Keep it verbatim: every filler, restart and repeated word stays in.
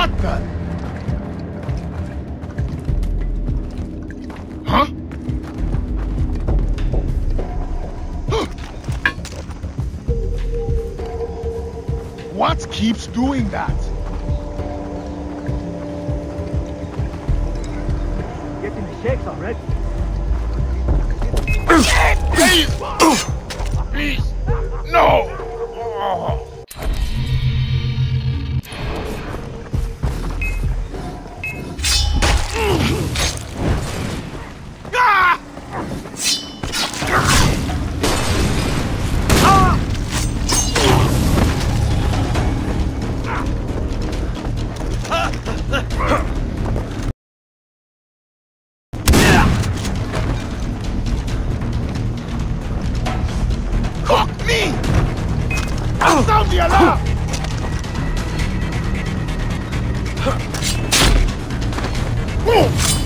What the? Huh? What keeps doing that? Getting the shakes already. Please! Please! No! Oh. Ah! Fuck me! Sound the alarm! Move!